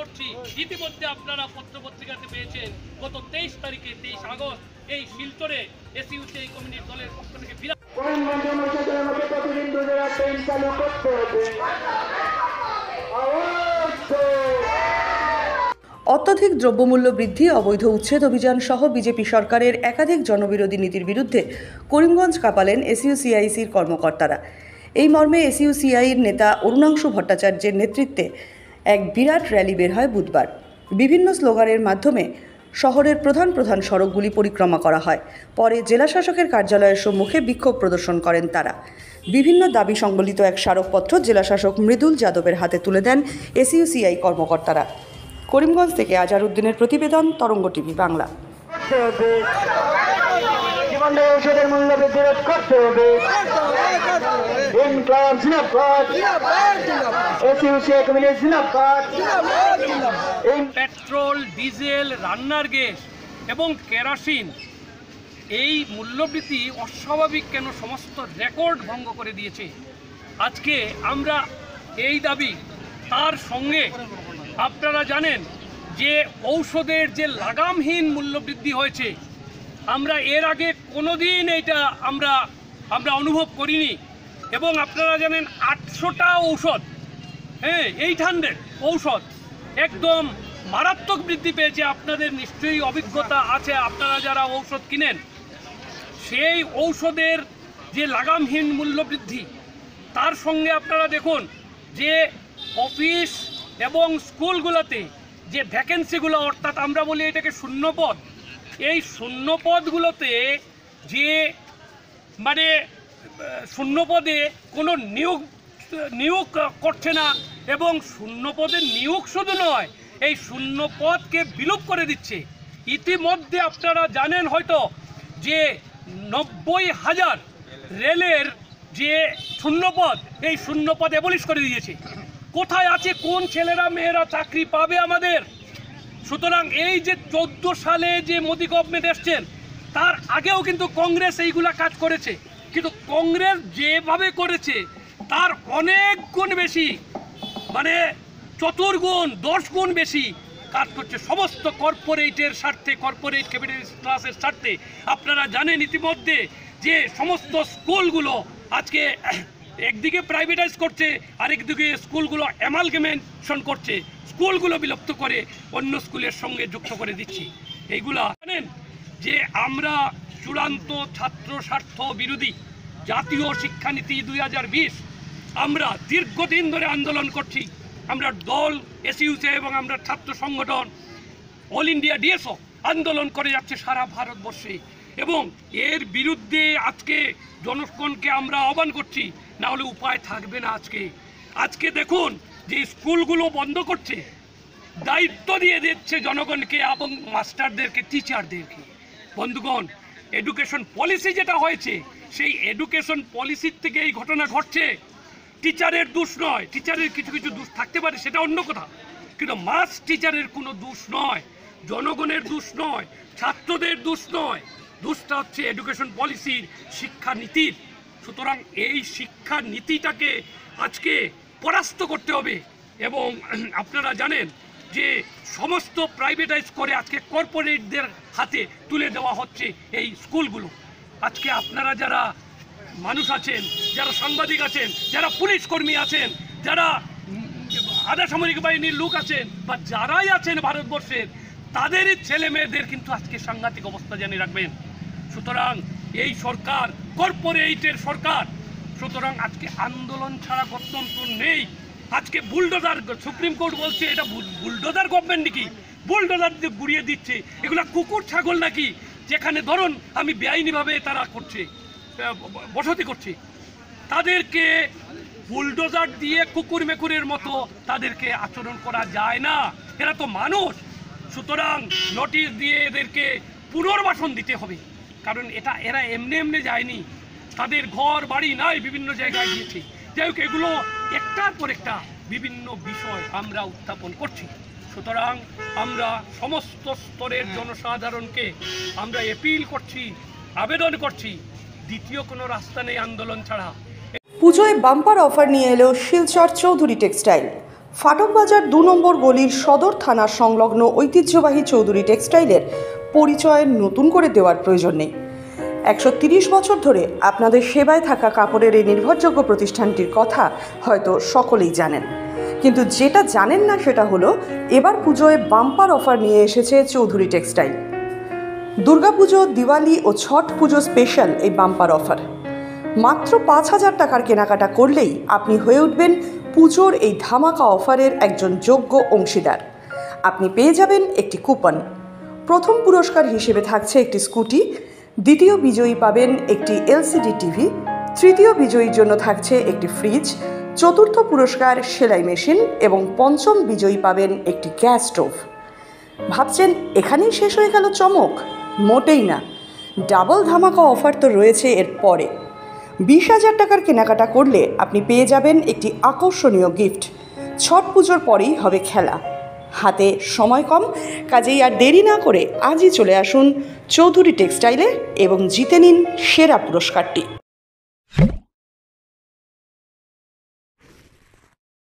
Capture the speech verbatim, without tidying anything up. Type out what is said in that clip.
করছি। ইতিমধ্যে আপনারা পত্রপত্রিকাতে পেয়েছেন গত তেইশ তারিখে তেইশ আগস্ট এই শিলচরে এসইউসিআই কমিউনিটি দলের পক্ষ থেকে বিরাট অত্যধিক দ্রব্যমূল্য বৃদ্ধি, অবৈধ উচ্ছেদ অভিযান সহ বিজেপি সরকারের একাধিক জনবিরোধী নীতির বিরুদ্ধে করিমগঞ্জ কাঁপালেন এসইউসিআইসির কর্মকর্তারা। এই মর্মে এসইউসিআইর নেতা অরুণাংশু ভট্টাচার্যের নেতৃত্বে এক বিরাট র্যালি বের হয় বুধবার। বিভিন্ন স্লোগানের মাধ্যমে শহরের প্রধান প্রধান সড়কগুলি পরিক্রমা করা হয়। পরে জেলাশাসকের কার্যালয়ের সম্মুখে বিক্ষোভ প্রদর্শন করেন তারা। বিভিন্ন দাবি সংবলিত এক স্মারকপত্র জেলাশাসক মৃদুল যাদবের হাতে তুলে দেন এসইউসিআই কর্মকর্তারা। করিমগঞ্জ থেকে আজহারউদ্দিনের প্রতিবেদন, Tarang TV Bangla. Petrol, diesel, রান্নার গ্যাস এবং কেরোসিন এই মূল্যবৃদ্ধি অস্বাভাবিক কেন সমস্ত রেকর্ড ভঙ্গ করে দিয়েছে। আজকে আমরা এই দাবি, তার সঙ্গে আপনারা জানেন যে ঔষধের যে লাগামহীন মূল্যবৃদ্ধি হয়েছে, আমরা এর আগে কোনোদিন এইটা আমরা আমরা অনুভব করিনি। এবং আপনারা জানেন আটশোটা ঔষধ, হ্যাঁ এইট হান্ড্রেড ঔষধ একদম মারাত্মক বৃদ্ধি পেয়েছে। আপনাদের নিশ্চয়ই অভিজ্ঞতা আছে, আপনারা যারা ঔষধ কিনেন, সেই ঔষধের যে লাগামহীন মূল্যবৃদ্ধি, তার সঙ্গে আপনারা দেখুন যে অফিস এবং স্কুলগুলোতে যে ভ্যাকেন্সিগুলো, অর্থাৎ আমরা বলি এটাকে শূন্যপদ, এই শূন্যপদগুলোতে যে মানে শূন্যপদে কোনো নিয়োগ নিয়োগ করছে না, এবং শূন্যপদে নিয়োগ শুধু নয়, এই শূন্যপদকে বিলোপ করে দিচ্ছে। ইতিমধ্যে আপনারা জানেন হয়তো যে নব্বই হাজার রেলের যে শূন্যপদ, এই শূন্যপদ অ্যাবলিশ করে দিয়েছে। কোথায় আছে, কোন ছেলেরা মেয়েরা চাকরি পাবে আমাদের? সুতরাং এই যে চোদ্দো সালে যে মোদি গভর্নমেন্ট এসছেন, তার আগেও কিন্তু কংগ্রেস এইগুলা কাজ করেছে, কিন্তু কংগ্রেস যেভাবে করেছে তার অনেক গুণ বেশি, মানে চতুর্গুণ দশ গুণ বেশি কাজ করছে সমস্ত কর্পোরেটের স্বার্থে, কর্পোরেট ক্যাপিটাল ক্লাসের স্বার্থে। আপনারা জানেন ইতিমধ্যে যে সমস্ত স্কুলগুলো আজকে একদিকে প্রাইভেটাইজ করছে, আরেকদিকে স্কুলগুলো অ্যামালগামেশন করছে, স্কুলগুলো বিলুপ্ত করে অন্য স্কুলের সঙ্গে যুক্ত করে দিচ্ছি। এইগুলা জানেন যে আমরা চূড়ান্ত ছাত্র স্বার্থ বিরোধী জাতীয় শিক্ষানীতি দুই হাজার বিশ আমরা দীর্ঘদিন ধরে আন্দোলন করছি। আমরা দল এসইউসিআই এবং আমরা ছাত্র সংগঠন অল ইন্ডিয়া ডিএসও আন্দোলন করে যাচ্ছে সারা ভারতবর্ষে, এবং এর বিরুদ্ধে আজকে জনগণকে আমরা আহ্বান করছি, না হলে উপায় থাকবে না। আজকে আজকে দেখুন যে স্কুলগুলো বন্ধ করছে, দায়িত্ব দিয়ে দিচ্ছে জনগণকে এবং মাস্টারদেরকে, টিচারদেরকে। বন্ধুগণ, এডুকেশন পলিসি যেটা হয়েছে, সেই এডুকেশন পলিসির থেকে এই ঘটনা ঘটছে। টিচারের দোষ নয়, টিচারের কিছু কিছু দোষ থাকতে পারে, সেটা অন্য কথা, কিন্তু মাস টিচারের কোনো দোষ নয়, জনগণের দোষ নয়, ছাত্রদের দোষ নয়, দোষটা হচ্ছে এডুকেশন পলিসির, শিক্ষা নীতির। সুতরাং এই শিক্ষা নীতিটাকে আজকে পরাস্ত করতে হবে। এবং আপনারা জানেন যে সমস্ত প্রাইভেটাইজ করে আজকে কর্পোরেটদের হাতে তুলে দেওয়া হচ্ছে এই স্কুলগুলো। আজকে আপনারা যারা মানুষ আছেন, যারা সাংবাদিক আছেন, যারা পুলিশ কর্মী আছেন, যারা আধা সামরিক বাহিনীর লোক আছেন, বা যারাই আছেন ভারতবর্ষের, তাদেরই ছেলে মেয়েদের কিন্তু আজকে সাংঘাতিক অবস্থা জানিয়ে রাখবেন। সুতরাং এই সরকার কর্পোরেটের সরকার, সুতরাং আজকে আন্দোলন ছাড়া গত্যন্তর নেই। আজকে বুলডোজার, সুপ্রিম কোর্ট বলছে এটা বুলডোজার গভর্নমেন্ট নাকি, বুলডোজার দিয়ে গুড়িয়ে দিচ্ছে। এগুলা কুকুর ছাগল নাকি, যেখানে ধরুন আমি বেআইনিভাবে তারা করছে, বসতি করছে, তাদেরকে বুলডোজার দিয়ে কুকুর মেকুরের মতো তাদেরকে আচরণ করা যায় না। এরা তো মানুষ। সুতরাং নোটিশ দিয়ে এদেরকে পুনর্বাসন দিতে হবে, কারণ এটা এরা এমনি এমনি যায়নি, তাদের ঘর বাড়ি নাই, বিভিন্ন জায়গায় গিয়েছে। যাই হোক, এগুলো একটার পর একটা বিভিন্ন বিষয় আমরা উত্থাপন করছি। সুতরাং আমরা সমস্ত স্তরের জনসাধারণকে আমরা অ্যাপিল করছি, আবেদন করছি, দ্বিতীয় কোনো রাস্তা নেই আন্দোলন ছাড়া। পুজোয় বাম্পার অফার নিয়ে এলো শিলচর চৌধুরী টেক্সটাইল। ফাটক বাজার দু নম্বর গলির সদর থানার সংলগ্ন ঐতিহ্যবাহী চৌধুরী টেক্সটাইলের পরিচয় নতুন করে দেওয়ার প্রয়োজন নেই। একশো তিরিশ বছর ধরে আপনাদের সেবায় থাকা কাপড়ের এই নির্ভরযোগ্য প্রতিষ্ঠানটির কথা হয়তো সকলেই জানেন, কিন্তু যেটা জানেন না সেটা হলো এবার পুজোয় বাম্পার অফার নিয়ে এসেছে চৌধুরী টেক্সটাইল। দুর্গাপুজো, দিওয়ালি ও ছট পুজো স্পেশাল এই বাম্পার অফার। মাত্র পাঁচ হাজার টাকার কেনাকাটা করলেই আপনি হয়ে উঠবেন পুজোর এই ধামাকা অফারের একজন যোগ্য অংশীদার। আপনি পেয়ে যাবেন একটি কুপন। প্রথম পুরস্কার হিসেবে থাকছে একটি স্কুটি, দ্বিতীয় বিজয়ী পাবেন একটি এলসিডি টিভি, তৃতীয় বিজয়ীর জন্য থাকছে একটি ফ্রিজ, চতুর্থ পুরস্কার সেলাই মেশিন এবং পঞ্চম বিজয়ী পাবেন একটি গ্যাস স্টোভ। ভাবছেন এখানেই শেষ হয়ে গেল চমক? মোটেই না, ডাবল ধামাকা অফার তো রয়েছে এর পরে। বিশ হাজার টাকার কেনাকাটা করলে আপনি পেয়ে যাবেন একটি আকর্ষণীয় গিফট। ছট পুজোর পরেই হবে খেলা, হাতে সময় কম, কাজেই আর দেরি না করে আজই চলে আসুন চৌধুরী টেক্সটাইলে এবং জিতে নিন সেরা পুরস্কারটি।